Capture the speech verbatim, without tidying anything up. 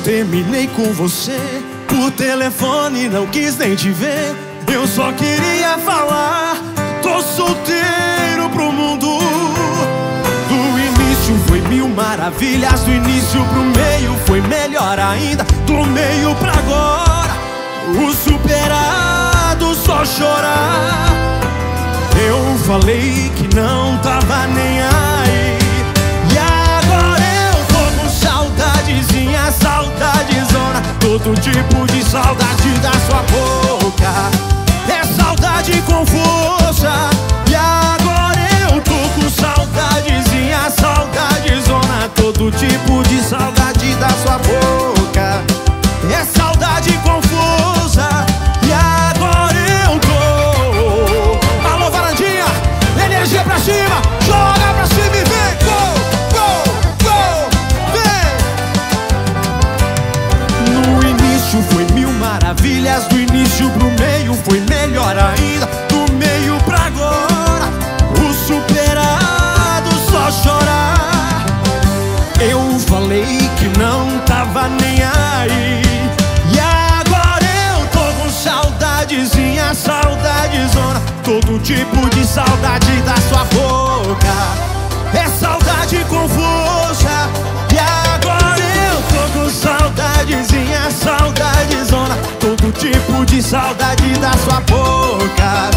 terminei com você por telefone, não quis nem te ver. Eu só queria falar, tô solteiro pro mundo. Do início foi mil maravilhas, do início pro meio foi melhor ainda. Do meio pra agora, o superado só chorar. Eu falei que não tava nem aí, e agora eu tô com saudadezinha, saudadezona. Todo tipo de saudade da sua boca, é saudade com força. E agora eu tô com saudadezinha, saudadezona. Todo tipo de saudade da sua boca, é saudade com força. E agora eu tô. Alô, Varandinha, energia pra cima, joga pra cima e vem. Gol, gol, gol, vem. No início foi mil maravilhas, do início pro meio foi melhor ainda. Do meio pra agora, o superado só chorar. Eu falei que não tava nem aí, e agora eu tô com saudadezinha, saudadezona. Todo tipo de saudade da sua boca, é saudade com força. E agora eu tô com saudadezinha, saudadezona. Todo tipo de saudade da sua boca,